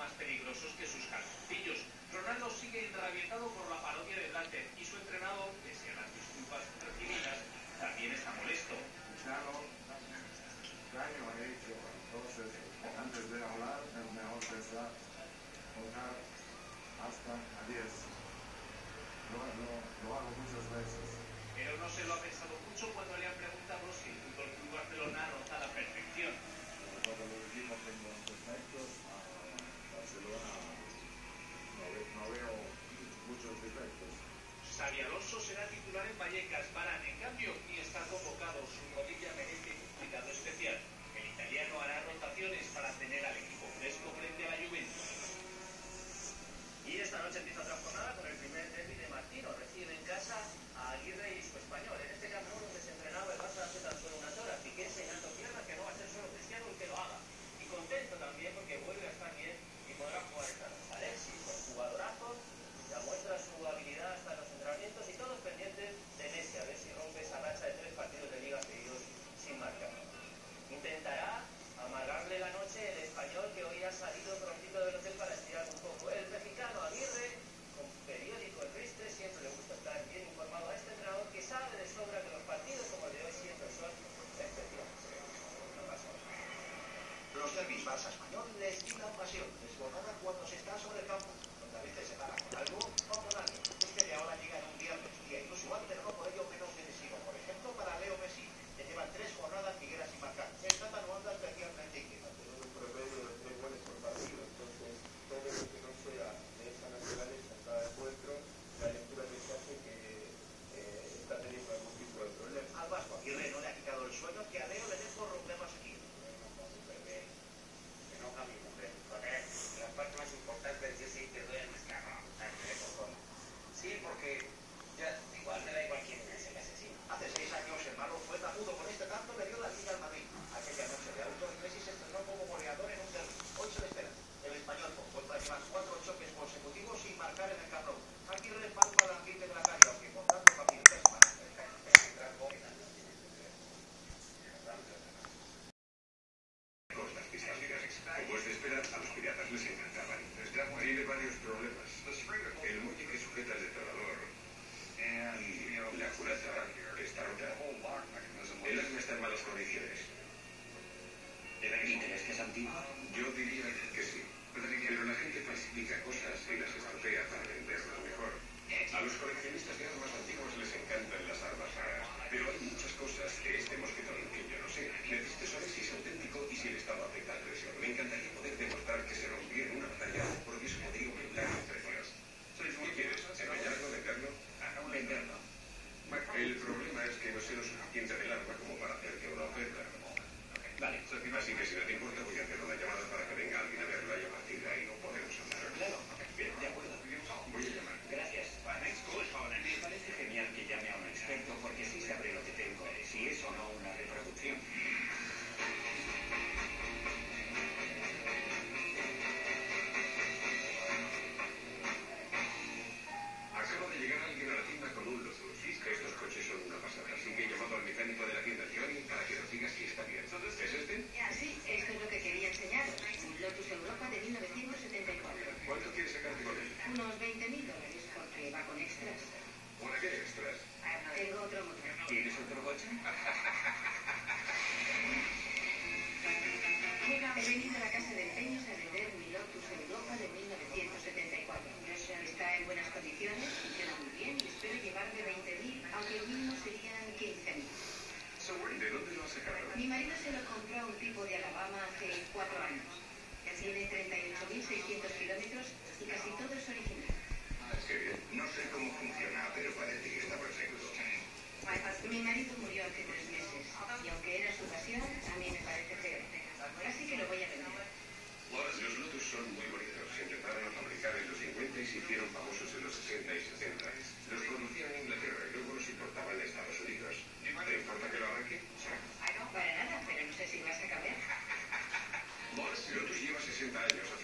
más peligrosos que sus calzoncillos. Ronaldo sigue enrabietado por la parodia de Blatter y su entrenador, pese a las disculpas recibidas, también está molesto. Claro, daño ha hecho, entonces antes de hablar es mejor pensar, contar hasta a 10. Lo hago muchas veces. Pero no se lo ha pensado mucho cuando le han preguntado si el Fútbol Club Barcelona rota la perfección. Cuando los equipos tengan defectos, a Barcelona no veo muchos defectos. Xabi Alonso será titular en Vallecas. Varane, en cambio, ni está convocado. Su rodilla merece un cuidado especial. El italiano hará rotaciones para tener al equipo fresco frente a la Juventus. Y esta noche empieza otra jornada con el primer derbi de Martino. Recibe en casa a Aguirre y su español. En este campo donde se entrenaba el Barça hace tan solo unas horas. Piqué enseñando piernas que no va a ser solo Cristiano el que lo haga. Y contento también porque vuelve a estar bien y podrá jugar esta noche. Alexis, con jugadorazo, ya muestra su habilidad hasta los entrenamientos y todos pendientes de Messi a ver si rompe esa racha de 3 partidos de liga seguidos sin marcar. Intentará amargarle la noche el español que hoy ha salido prontito del hotel para estirar un poco. El mexicano Aguirre, con periódico en ristre, siempre le gusta estar bien informado a este entrenador que sabe de sobra que los partidos como el de hoy siempre son especiales. No pasa nada. Los derbis Barça-Español les dan pasión, desbordada cuando se está sobre el campo, donde a veces se para con algo o con alguien. Este de ahora llega en un viernes, día inusual, pero no por ello menos decisivo. Por ejemplo, para Leo Messi, que llevan 3 jornadas Figueras sin marcar. El Tata no anda especialmente inquieto. Tenemos un promedio de 3 goles por partido, entonces todo lo que no sea de esa naturaleza en cada encuentro, la lectura que se hace que está teniendo algún tipo de problema. Al Vasco Aguirre no le ha quitado el sueño que a Leo le dé por romper más aquí. Que no a mi mujer. Joder, la parte más importante es decir que doy a nuestra ropa. Sí, porque ya igual me da igual quién es el asesino. Hace 6 años el malo fue tapudo. Con este tanto le dio la liga al Madrid. Aquella noche de autos, Messi se estrenó como goleador en un derbi. Hoy se le espera. El español por contra lleva 4 choques consecutivos sin marcar en el Camp Nou. Aguirre palpa el ambiente de la calle, aunque por tanto partido de semana. Como es de esperar, a los piratas les encantaban. Tiene varios problemas. El muelle que sujeta el detonador y la culata está rota. El arma está en malas condiciones. ¿Y crees que es antiguo? Yo diría que sí. Pero la gente falsifica cosas y las estropea para venderlas mejor. A los coleccionistas de armas antiguas les encantan las armas raras. Pero hay muchas cosas que este mosquetón que yo no sé. Necesito saber si es auténtico y si el estado afecta al presión. Me encantaría poder demostrar que se rompió en una batalla porque eso podría aumentar el precio. ¿Qué quieres? ¿Engañarlo? ¿Venderlo? Venderlo. El problema es que no sé lo suficiente del arma como para hacerte una oferta. Vale. Así que si no te importa voy a hacer una llamada para que venga alguien a verla y a partir de ahí no podemos hablar. Claro. Bien, de acuerdo. Voy a llamar. Gracias. Me parece genial que llame a un experto porque así sabré lo que tengo, si es o no una reproducción. Acaba de llegar alguien a la tienda con un Lotus. Estos coches son una pasada, así que he llamado al mecánico de la tienda Johnny para que nos diga si está bien. ¿Es este? Sí, esto es lo que quería enseñaros. Un Lotus Europa de 1974. ¿Cuánto quieres sacarte con él? Unos $20.000 porque va con extras. ¿Una qué extras? Tengo otro motor. ¿Tienes otro coche? He venido a la casa de empeños a vender mi Lotus Europa de 1974. Está en buenas condiciones, funciona muy bien y espero llevarme 20.000, aunque el mínimo serían 15.000. ¿De dónde lo has sacado? Mi marido se lo compró a un tipo de Alabama hace 4 años. Tiene 38.600 kilómetros y casi todo es original. Qué bien. No sé cómo funciona, pero parece que está perfecto. Mi marido murió hace 3 meses y aunque era su pasión, a mí me parece feo. Así que lo voy a vender. Los Lotus son muy bonitos. Se empezaron a fabricar en los 50 y se hicieron famosos en los 60 y 70. Los producían en Inglaterra y luego los importaban a Estados Unidos. ¿Te importa que lo arranque? Para nada, pero no sé si vas a caber. Lotus lleva 60 años